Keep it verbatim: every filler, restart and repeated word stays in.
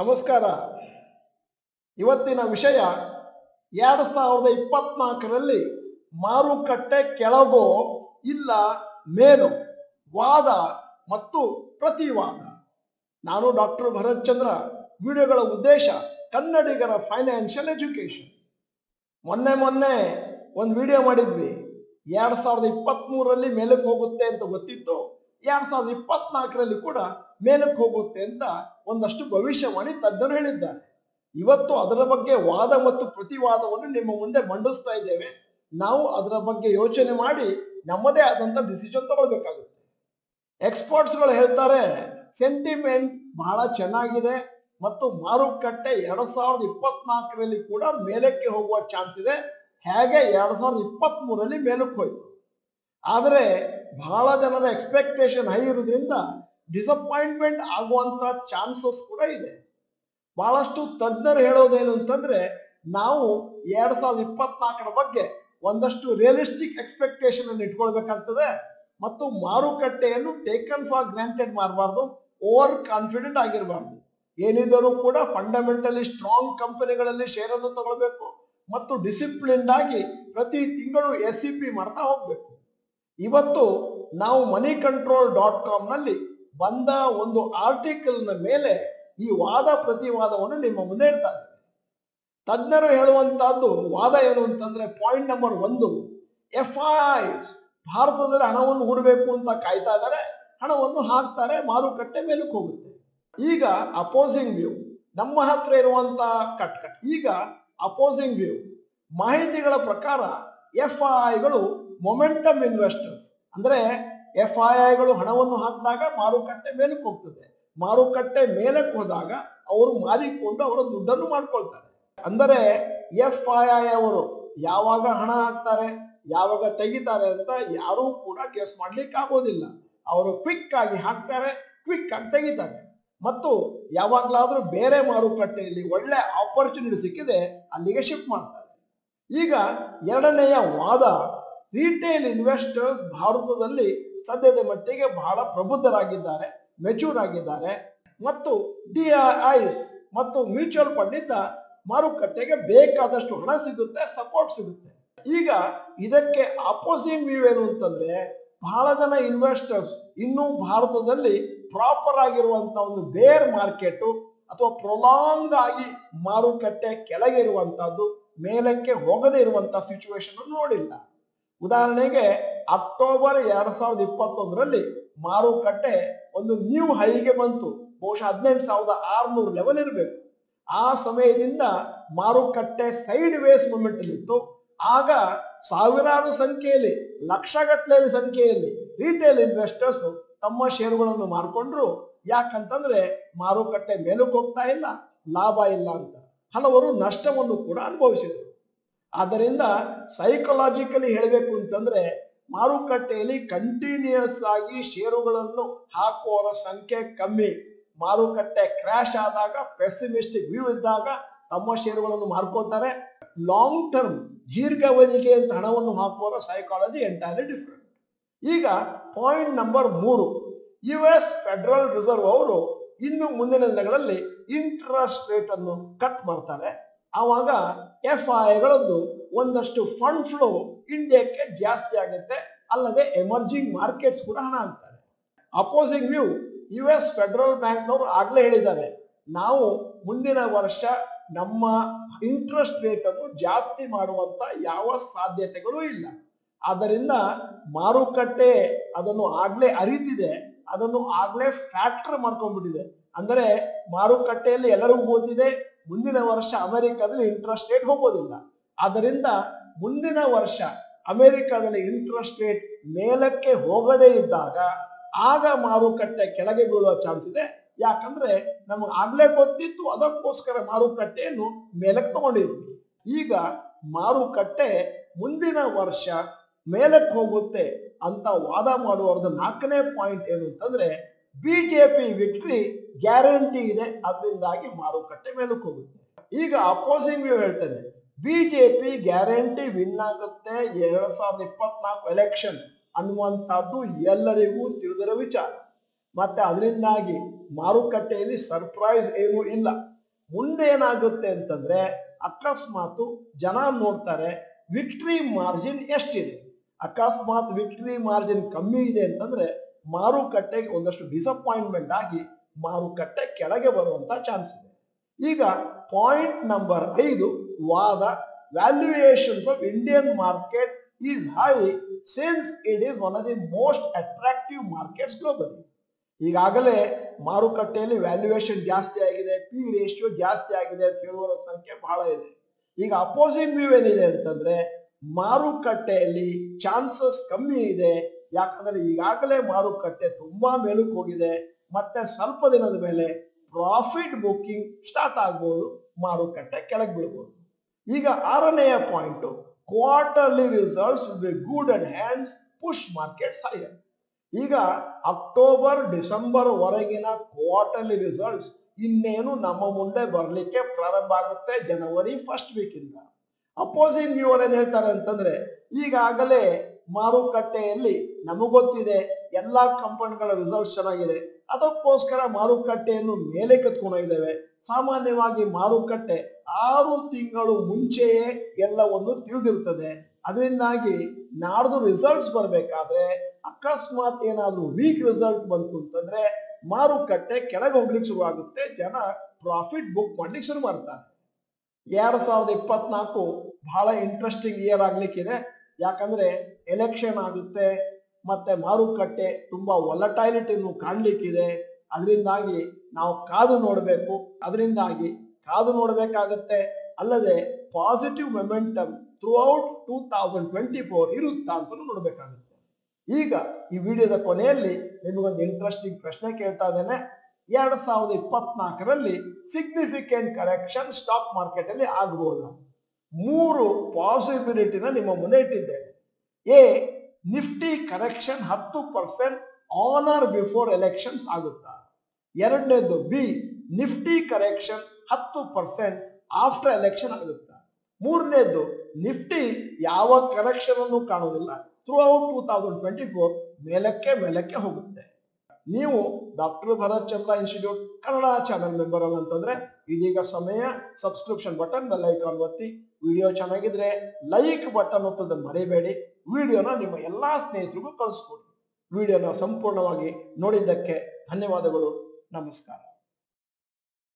ನಮಸ್ಕಾರ. ಇವತ್ತಿನ ವಿಷಯ ಎರಡು ಸಾವಿರದ ಇಪ್ಪತ್ನಾಲ್ಕರಲ್ಲಿ ಮಾರುಕಟ್ಟೆ ಕೆಳಗೋ ಇಲ್ಲ ಮೇಲೋ, ವಾದ ಮತ್ತು ಪ್ರತಿವಾದ. ನಾನು ಡಾಕ್ಟರ್ ಭರತ್ ಚಂದ್ರ. ವಿಡಿಯೋಗಳ ಉದ್ದೇಶ ಕನ್ನಡಿಗರ ಫೈನಾನ್ಷಿಯಲ್ ಎಜುಕೇಶನ್. ಮೊನ್ನೆ ಮೊನ್ನೆ ಒಂದು ವಿಡಿಯೋ ಮಾಡಿದ್ವಿ. ಎರಡು ಸಾವಿರದ ಇಪ್ಪತ್ತ್ಮೂರರಲ್ಲಿ ಮೇಲಕ್ಕೆ ಹೋಗುತ್ತೆ ಅಂತ ಗೊತ್ತಿತ್ತು. ಎರಡು ಸಾವಿರದ ಇಪ್ಪತ್ನಾಲ್ಕರಲ್ಲಿ ಕೂಡ ಮೇಲಕ್ಕೆ ಹೋಗುತ್ತೆ ಅಂತ ಒಂದಷ್ಟು ಭವಿಷ್ಯವಾಣಿ ತಜ್ಞರು ಹೇಳಿದ್ದಾರೆ. ಇವತ್ತು ಅದರ ಬಗ್ಗೆ ವಾದ ಮತ್ತು ಪ್ರತಿವಾದವನ್ನು ನಿಮ್ಮ ಮುಂದೆ ಮಂಡಿಸ್ತಾ ಇದ್ದೇವೆ. ನಾವು ಅದರ ಬಗ್ಗೆ ಯೋಚನೆ ಮಾಡಿ ನಮ್ಮದೇ ಆದಂಥ ಡಿಸಿಷನ್ ತಗೊಳ್ಬೇಕಾಗುತ್ತೆ. ಎಕ್ಸ್ಪರ್ಟ್ಸ್ಗಳು ಹೇಳ್ತಾರೆ ಸೆಂಟಿಮೆಂಟ್ ಬಹಳ ಚೆನ್ನಾಗಿದೆ ಮತ್ತು ಮಾರುಕಟ್ಟೆ ಎರಡ್ ಸಾವಿರದ ಇಪ್ಪತ್ನಾಲ್ಕರಲ್ಲಿ ಕೂಡ ಮೇಲಕ್ಕೆ ಹೋಗುವ ಚಾನ್ಸ್ ಇದೆ. ಹೇಗೆ ಎರಡ್ ಸಾವಿರದ ಇಪ್ಪತ್ತ್ ಮೂರರಲ್ಲಿ ಮೇಲಕ್ಕೆ ಹೋಯ್ತು. ಆದರೆ ಬಹಳ ಜನರ ಎಕ್ಸ್ಪೆಕ್ಟೇಷನ್ ಹೈ ಇರೋದ್ರಿಂದ ಡಿಸಪಾಯಿಂಟ್ಮೆಂಟ್ ಆಗುವಂತ ಚಾನ್ಸಸ್ ಕೂಡ ಇದೆ. ಬಹಳಷ್ಟು ತಜ್ಞರು ಹೇಳೋದೇನು ಅಂತಂದ್ರೆ, ನಾವು ಎರಡ್ ಸಾವಿರದ ಇಪ್ಪತ್ನಾಲ್ಕರ ಬಗ್ಗೆ ಒಂದಷ್ಟು ರಿಯಲಿಸ್ಟಿಕ್ ಎಕ್ಸ್ಪೆಕ್ಟೇಷನ್ ಅನ್ನು ಇಟ್ಕೊಳ್ಬೇಕಾಗ್ತದೆ ಮತ್ತು ಮಾರುಕಟ್ಟೆಯನ್ನು ಟೇಕನ್ ಫಾರ್ ಗ್ರಾಂಟೆಡ್ ಮಾಡಬಾರ್ದು, ಓವರ್ ಕಾನ್ಫಿಡೆಂಟ್ ಆಗಿರಬಾರ್ದು. ಏನಿದ್ದರೂ ಕೂಡ ಫಂಡಮೆಂಟಲಿ ಸ್ಟ್ರಾಂಗ್ ಕಂಪನಿಗಳಲ್ಲಿ ಶೇರ್ ಅನ್ನು ತಗೊಳ್ಬೇಕು ಮತ್ತು ಡಿಸಿಪ್ಲಿನ್ ಆಗಿ ಪ್ರತಿ ತಿಂಗಳು ಎಸ್ ಸಿ ಪಿ ಮಾಡ್ತಾ ಹೋಗ್ಬೇಕು. ಇವತ್ತು ನಾವು ಮನಿ ಕಂಟ್ರೋಲ್ ಡಾಟ್ ಕಾಮ್ ನಲ್ಲಿ ಬಂದ ಒಂದು ಆರ್ಟಿಕಲ್ ನ ಮೇಲೆ ಈ ವಾದ ಪ್ರತಿವಾದವನ್ನು ನಿಮ್ಮ ಮುಂದೆ ಇಡ್ತಾ ಇದ್ದಾರೆ. ತಜ್ಞರು ಹೇಳುವಂತಹದ್ದು ವಾದ ಏನು ಅಂತಂದ್ರೆ, ಪಾಯಿಂಟ್ ನಂಬರ್ ಒಂದು, ಎಫ್ ಐಸ್ ಭಾರತದಲ್ಲಿ ಹಣವನ್ನು ಹೂಡಬೇಕು ಅಂತ ಕಾಯ್ತಾ ಇದ್ದಾರೆ, ಹಣವನ್ನು ಹಾಕ್ತಾರೆ, ಮಾರುಕಟ್ಟೆ ಮೇಲಕ್ಕೆ ಹೋಗುತ್ತೆ. ಈಗ ಅಪೋಸಿಂಗ್ ವ್ಯೂ ನಮ್ಮ ಹತ್ರ ಇರುವಂತಹ ಕಟ್ ಕಟ್ ಈಗ ಅಪೋಸಿಂಗ್ ವ್ಯೂ ಮಾಹಿತಿಗಳ ಪ್ರಕಾರ ಎಫ್ ಐಗಳು ಮೊಮೆಂಟಮ್ ಇನ್ವೆಸ್ಟರ್ಸ್, ಅಂದ್ರೆ ಎಫ್ ಐಗಳು ಹಣವನ್ನು ಹಾಕಿದಾಗ ಮಾರುಕಟ್ಟೆ ಮೇಲಕ್ಕೆ ಹೋಗ್ತದೆ, ಮಾರುಕಟ್ಟೆ ಮೇಲಕ್ಕೆ ಹೋದಾಗ ಅವರು ಮಾರಿಕೊಂಡು ಅವರ ದುಡ್ಡನ್ನು ಮಾಡ್ಕೊಳ್ತಾರೆ. ಅಂದರೆ ಎಫ್ ಐ ಅವರು ಯಾವಾಗ ಹಣ ಹಾಕ್ತಾರೆ, ಯಾವಾಗ ತೆಗಿತಾರೆ ಅಂತ ಯಾರೂ ಕೂಡ ಗೆಸ್ ಮಾಡ್ಲಿಕ್ಕೆ ಆಗೋದಿಲ್ಲ. ಅವರು ಕ್ವಿಕ್ ಆಗಿ ಹಾಕ್ತಾರೆ, ಕ್ವಿಕ್ ಆಗಿ ತೆಗಿತಾರೆ ಮತ್ತು ಯಾವಾಗಲಾದ್ರೂ ಬೇರೆ ಮಾರುಕಟ್ಟೆಯಲ್ಲಿ ಒಳ್ಳೆ ಆಪರ್ಚುನಿಟಿ ಸಿಕ್ಕಿದೆ ಅಲ್ಲಿಗೆ ಶಿಫ್ಟ್ ಮಾಡ್ತಾರೆ. ಈಗ ಎರಡನೆಯ ವಾದ, ರಿಟೇಲ್ ಇನ್ವೆಸ್ಟರ್ಸ್ ಭಾರತದಲ್ಲಿ ಸದ್ಯದ ಮಟ್ಟಿಗೆ ಬಹಳ ಪ್ರಬುದ್ಧರಾಗಿದ್ದಾರೆ, ಮೆಚೂರ್ ಆಗಿದ್ದಾರೆ ಮತ್ತು ಡಿ ಐಸ್ ಮತ್ತು ಮ್ಯೂಚುವಲ್ ಫಂಡ್ ಇಂದ ಮಾರುಕಟ್ಟೆಗೆ ಬೇಕಾದಷ್ಟು ಹಣ ಸಿಗುತ್ತೆ, ಸಪೋರ್ಟ್ ಸಿಗುತ್ತೆ. ಈಗ ಇದಕ್ಕೆ ಅಪೋಸಿಂಗ್ ವ್ಯೂ ಏನು ಅಂತಂದ್ರೆ, ಬಹಳ ಜನ ಇನ್ವೆಸ್ಟರ್ಸ್ ಇನ್ನೂ ಭಾರತದಲ್ಲಿ ಪ್ರಾಪರ್ ಆಗಿರುವಂತ ಒಂದು ಬೇರ್ ಮಾರ್ಕೆಟ್ ಅಥವಾ ಪ್ರೊಲಾಂಗ್ ಆಗಿ ಮಾರುಕಟ್ಟೆ ಕೆಳಗೆ ಇರುವಂತಹದ್ದು, ಮೇಲಕ್ಕೆ ಹೋಗದೇ ಇರುವಂತಹ ಸಿಚುವೇಶನ್ ನೋಡಿಲ್ಲ. ಉದಾಹರಣೆಗೆ ಅಕ್ಟೋಬರ್ ಎರಡ್ ಸಾವಿರದ ಇಪ್ಪತ್ತೊಂದರಲ್ಲಿ ಮಾರುಕಟ್ಟೆ ಒಂದು ನ್ಯೂ ಹೈಗೆ ಬಂತು. ಬಹುಶಃ ಹದಿನೆಂಟು ಸಾವಿರದ ಆರ್ನೂರು ಲೆವೆಲ್ ಇರಬೇಕು. ಆ ಸಮಯದಿಂದ ಮಾರುಕಟ್ಟೆ ಸೈಡ್ ವೇಸ್ ಮೂಮೆಂಟ್ ಅಲ್ಲಿ ಇತ್ತು. ಆಗ ಸಾವಿರಾರು ಸಂಖ್ಯೆಯಲ್ಲಿ, ಲಕ್ಷಗಟ್ಟಲೆ ಸಂಖ್ಯೆಯಲ್ಲಿ ರಿಟೇಲ್ ಇನ್ವೆಸ್ಟರ್ಸ್ ತಮ್ಮ ಷೇರುಗಳನ್ನು ಮಾರ್ಕೊಂಡ್ರು. ಯಾಕಂತಂದ್ರೆ ಮಾರುಕಟ್ಟೆ ಮೇಲಕ್ಕೆ ಹೋಗ್ತಾ ಇಲ್ಲ, ಲಾಭ ಇಲ್ಲ ಅಂತ ಹಲವರು ನಷ್ಟವನ್ನು ಕೂಡ ಅನುಭವಿಸಿದರು. ಆದ್ದರಿಂದ ಸೈಕಲಾಜಿಕಲಿ ಹೇಳಬೇಕು ಅಂತಂದ್ರೆ, ಮಾರುಕಟ್ಟೆಯಲ್ಲಿ ಕಂಟಿನ್ಯೂಸ್ ಆಗಿ ಷೇರುಗಳನ್ನು ಹಾಕುವವರ ಸಂಖ್ಯೆ ಕಮ್ಮಿ. ಮಾರುಕಟ್ಟೆ ಕ್ರ್ಯಾಶ್ ಆದಾಗ, ಪೆಸಿಮಿಸ್ಟಿಕ್ ವ್ಯೂ ಇದ್ದಾಗ ತಮ್ಮ ಷೇರುಗಳನ್ನು ಮಾರ್ಕೋತಾರೆ. ಲಾಂಗ್ ಟರ್ಮ್ ದೀರ್ಘಾವಧಿಗೆ ಅಂತ ಹಣವನ್ನು ಹಾಕುವವರ ಸೈಕಾಲಜಿ ಎಂಟೈರ್ಲಿ ಡಿಫ್ರೆಂಟ್. ಈಗ ಪಾಯಿಂಟ್ ನಂಬರ್ ಮೂರು, ಯು ಎಸ್ ಫೆಡರಲ್ ರಿಸರ್ವ್ ಅವರು ಇನ್ನು ಮುಂದಿನ ದಿನಗಳಲ್ಲಿ ಇಂಟ್ರೆಸ್ಟ್ ರೇಟ್ ಅನ್ನು ಕಟ್ ಮಾಡ್ತಾರೆ. ಆವಾಗ ಎಫ್ ಐಗಳದ್ದು ಒಂದಷ್ಟು ಫಂಡ್ ಫ್ಲೋ ಇಂಡಿಯಾಕ್ಕೆ ಜಾಸ್ತಿ ಆಗುತ್ತೆ, ಅಲ್ಲದೆ ಎಮರ್ಜಿಂಗ್ ಮಾರ್ಕೆಟ್ಸ್ ಕೂಡ ಹಣ ಹಾಕ್ತಾರೆ. Opposing view, U S federal ಬ್ಯಾಂಕ್ನವರು ಆಗ್ಲೇ ಹೇಳಿದ್ದಾರೆ, ನಾವು ಮುಂದಿನ ವರ್ಷ ನಮ್ಮ ಇಂಟ್ರೆಸ್ಟ್ ರೇಟ್ ಅನ್ನು ಜಾಸ್ತಿ ಮಾಡುವಂತ ಯಾವ ಸಾಧ್ಯತೆಗಳು ಇಲ್ಲ. ಆದ್ದರಿಂದ ಮಾರುಕಟ್ಟೆ ಅದನ್ನು ಆಗ್ಲೇ ಅರಿತಿದೆ, ಅದನ್ನು ಆಗ್ಲೇ ಫ್ಯಾಕ್ಟರ್ ಮಾಡ್ಕೊಂಡ್ಬಿಟ್ಟಿದೆ. ಅಂದರೆ ಮಾರುಕಟ್ಟೆಯಲ್ಲಿ ಎಲ್ಲರಿಗೂ ಗೊತ್ತಿದೆ ಮುಂದಿನ ವರ್ಷ ಅಮೆರಿಕದಲ್ಲಿ ಇಂಟ್ರೆಸ್ಟ್ ರೇಟ್ ಹೋಗೋದಿಲ್ಲ. ಆದ್ದರಿಂದ ಮುಂದಿನ ವರ್ಷ ಅಮೆರಿಕದಲ್ಲಿ ಇಂಟ್ರೆಸ್ಟ್ ರೇಟ್ ಮೇಲಕ್ಕೆ ಹೋಗದೇ ಇದ್ದಾಗ ಆಗ ಮಾರುಕಟ್ಟೆ ಕೆಳಗೆ ಬೀಳುವ ಚಾನ್ಸ್ ಇದೆ. ಯಾಕಂದ್ರೆ ನಮಗೆ ಆಗ್ಲೇ ಗೊತ್ತಿತ್ತು, ಅದಕ್ಕೋಸ್ಕರ ಮಾರುಕಟ್ಟೆಯನ್ನು ಮೇಲಕ್ಕೆ ತಗೊಂಡಿದ್ವಿ. ಈಗ ಮಾರುಕಟ್ಟೆ ಮುಂದಿನ ವರ್ಷ ಮೇಲಕ್ಕೆ ಹೋಗುತ್ತೆ ಅಂತ ವಾದ ಮಾಡುವವರದ್ದು ನಾಲ್ಕನೇ ಪಾಯಿಂಟ್ ಏನು ಅಂತಂದ್ರೆ, ಬಿಜೆಪಿ ವಿಕ್ಟ್ರಿ ಗ್ಯಾರಂಟಿ ಇದೆ, ಅದರಿಂದಾಗಿ ಮಾರುಕಟ್ಟೆ ಮೇಲಕ್ಕೆ ಹೋಗುತ್ತೆ. ಈಗ ಅಪೋಸಿಂಗ್ ವ್ಯೂ ಹೇಳ್ತೇನೆ, ಬಿಜೆಪಿ ಗ್ಯಾರಂಟಿ ವಿನ್ ಆಗುತ್ತೆ ಎರಡ್ ಸಾವಿರದ ಇಪ್ಪತ್ನಾಲ್ಕು ಎಲೆಕ್ಷನ್ ಅನ್ನುವಂಥದ್ದು ಎಲ್ಲರಿಗೂ ತಿಳಿದಿರೋ ವಿಚಾರ. ಮತ್ತೆ ಅದರಿಂದಾಗಿ ಮಾರುಕಟ್ಟೆಯಲ್ಲಿ ಸರ್ಪ್ರೈಸ್ ಏನೂ ಇಲ್ಲ. ಮುಂದೆ ಏನಾಗುತ್ತೆ ಅಂತಂದ್ರೆ ಅಕಸ್ಮಾತ್ ಜನ ನೋಡ್ತಾರೆ ವಿಕ್ಟ್ರಿ ಮಾರ್ಜಿನ್ ಎಷ್ಟಿದೆ. ಅಕಸ್ಮಾತ್ ವಿಕ್ಟ್ರಿ ಮಾರ್ಜಿನ್ ಕಮ್ಮಿ ಇದೆ ಅಂತಂದ್ರೆ ಮಾರುಕಟ್ಟೆಗೆ ಒಂದಷ್ಟು ಡಿಸಪಾಯಿಂಟ್ಮೆಂಟ್ ಆಗಿ ಮಾರುಕಟ್ಟೆ ಕೆಳಗೆ ಬರುವಂತ ಚಾನ್ಸ್ ಇದೆ. ಈಗ ಪಾಯಿಂಟ್ ನಂಬರ್ ಐದು, ವಾದ. Valuations of Indian market is high since it is one of the most attractive markets globally. ಈಗಾಗಲೇ ಮಾರುಕಟ್ಟೆಯಲ್ಲಿ ವ್ಯಾಲ್ಯೂಯೇಷನ್ ಜಾಸ್ತಿ ಆಗಿದೆ, ಪಿ ರೇಷಿಯೋ ಜಾಸ್ತಿ ಆಗಿದೆ ಅಂತ ಹೇಳುವವರ ಸಂಖ್ಯೆ ಬಹಳ ಇದೆ. ಈಗ ಅಪೋಸಿಂಗ್ ವ್ಯೂ ಏನಿದೆ ಅಂತಂದ್ರೆ ಮಾರುಕಟ್ಟೆಯಲ್ಲಿ ಚಾನ್ಸಸ್ ಕಮ್ಮಿ ಇದೆ. ಯಾಕಂದ್ರೆ ಈಗಾಗಲೇ ಮಾರುಕಟ್ಟೆ ತುಂಬಾ ಮೇಲಕ್ಕೆ ಹೋಗಿದೆ, ಮತ್ತೆ ಸ್ವಲ್ಪ ದಿನದ ಮೇಲೆ ಪ್ರಾಫಿಟ್ ಬುಕ್ಕಿಂಗ್ ಸ್ಟಾರ್ಟ್ ಆಗ್ಬೋದು, ಮಾರುಕಟ್ಟೆ ಕೆಳಗೆ ಬೀಳ್ಬೋದು. ಈಗ ಆರನೆಯ point, quarterly results will be good and hands push markets higher. ಈಗ ಅಕ್ಟೋಬರ್ ಡಿಸೆಂಬರ್ ವರೆಗಿನ ಕ್ವಾರ್ಟರ್ಲಿ ರಿಸಲ್ಟ್ಸ್ ಇನ್ನೇನು ನಮ್ಮ ಮುಂದೆ ಬರಲಿಕ್ಕೆ ಪ್ರಾರಂಭ ಆಗುತ್ತೆ ಜನವರಿ ಫಸ್ಟ್ ವೀಕ್ ಇಂದ. ಅಪೋಸಿಂಗ್ ವ್ಯೂ ಏನ್ ಹೇಳ್ತಾರೆ ಅಂತಂದ್ರೆ ಈಗಾಗಲೇ ಮಾರುಕಟ್ಟೆಯಲ್ಲಿ ನಮಗೊತ್ತಿದೆ ಎಲ್ಲಾ ಕಂಪನಿಗಳ ರಿಸಲ್ಟ್ಸ್ ಚೆನ್ನಾಗಿದೆ, ಅದಕ್ಕೋಸ್ಕರ ಮಾರುಕಟ್ಟೆಯನ್ನು ಮೇಲೆ ಕತ್ಕೊಂಡಿದ್ದೇವೆ. ಸಾಮಾನ್ಯವಾಗಿ ಮಾರುಕಟ್ಟೆ ಆರು ತಿಂಗಳು ಮುಂಚೆಯೇ ಎಲ್ಲವನ್ನು ತಿಳಿದಿರ್ತದೆ. ಅದರಿಂದಾಗಿ ನಾಡ್ದು ರಿಸಲ್ಟ್ಸ್ ಬರಬೇಕಾದ್ರೆ ಅಕಸ್ಮಾತ್ ಏನಾದ್ರೂ ವೀಕ್ ರಿಸಲ್ಟ್ ಬಂತು ಅಂತಂದ್ರೆ ಮಾರುಕಟ್ಟೆ ಕೆಳಗೆ ಹೋಗ್ಲಿಕ್ಕೆ ಶುರು ಆಗುತ್ತೆ, ಜನ ಪ್ರಾಫಿಟ್ ಬುಕ್ ಮಾಡ್ಲಿಕ್ಕೆ ಶುರು ಮಾಡ್ತಾರೆ. ಎರಡ್ ಸಾವಿರದ ಇಪ್ಪತ್ನಾಲ್ಕು ಬಹಳ ಇಂಟ್ರೆಸ್ಟಿಂಗ್ ಇಯರ್ ಆಗ್ಲಿಕ್ಕಿದೆ. ಯಾಕಂದ್ರೆ ಎಲೆಕ್ಷನ್ ಆಗುತ್ತೆ, ಮತ್ತೆ ಮಾರುಕಟ್ಟೆ ತುಂಬಾ ವೊಲಟೈಲಿಟಿಯನ್ನು ಕಾಣ್ಲಿಕ್ಕಿದೆ. ಅದರಿಂದಾಗಿ ನಾವು ಕಾದು ನೋಡಬೇಕು, ಅದರಿಂದಾಗಿ ಕಾದು ನೋಡಬೇಕಾಗತ್ತೆ. ಅಲ್ಲದೆ positive momentum throughout two thousand twenty four ಇರುತ್ತಾ ಅಂತ ನೋಡ್ಬೇಕಾಗುತ್ತೆ. ಈಗ ಈ ವಿಡಿಯೋದ ಕೊನೆಯಲ್ಲಿ ನಿಮಗೊಂದು ಇಂಟ್ರೆಸ್ಟಿಂಗ್ ಪ್ರಶ್ನೆ ಕೇಳ್ತಾ ಇದ್ದೇನೆ. ಎರಡ್ ಸಾವಿರದ ಇಪ್ಪತ್ನಾಲ್ಕರಲ್ಲಿ ಸಿಗ್ನಿಫಿಕೆಂಟ್ ಕರೆಕ್ಷನ್ ಸ್ಟಾಕ್ ಮಾರ್ಕೆಟ್ ಅಲ್ಲಿ ಆಗಬಹುದು. ಮೂರು ಪಾಸಿಬಿಲಿಟಿನ ನಿಮ್ಮ ಮುಂದೆ ಇಟ್ಟಿದ್ದೇನೆ. ಎ, ನಿಫ್ಟಿ ಕರೆಕ್ಷನ್ ಹತ್ತು percent on or before elections ಆಗುತ್ತಾ. ಎರಡನೇದು ಬಿ, ನಿಫ್ಟಿ ಕರೆಕ್ಷನ್ ಹತ್ತು ಪರ್ಸೆಂಟ್ ಆಫ್ಟರ್ ಎಲೆಕ್ಷನ್ ಆಗುತ್ತಾ. ಮೂರನೇದು ನಿಫ್ಟಿ ಯಾವ ಕರೆಕ್ಷನ್ ಅನ್ನು ಕಾಣುವುದಿಲ್ಲ, throughout two thousand twenty four ಮೇಲಕ್ಕೆ ಮೇಲಕ್ಕೆ ಹೋಗುತ್ತೆ. ನೀವು doctor Bharat Chandra institute Kannada channel member ಅಲ್ಲ ಅಂತಂದ್ರೆ ಇದೀಗ ಸಮಯ ಸಬ್ಸ್ಕ್ರಿಪ್ಷನ್ ಬಟನ್ ಬೆಲ್ ಐಕಾನ್ ಒತ್ತಿ. ವಿಡಿಯೋ ಚೆನ್ನಾಗಿದ್ರೆ ಲೈಕ್ ಬಟನ್ ಒತ್ತೋದನ್ನು ಮರಿಬೇಡಿ. ವಿಡಿಯೋನ ನಿಮ್ಮ ಎಲ್ಲಾ ಸ್ನೇಹಿತರಿಗೂ ಕಳಿಸ್ಕೊಡಿ. ವಿಡಿಯೋನ ಸಂಪೂರ್ಣವಾಗಿ ನೋಡಿದ್ದಕ್ಕೆ ಧನ್ಯವಾದಗಳು. ನಮಸ್ಕಾರ.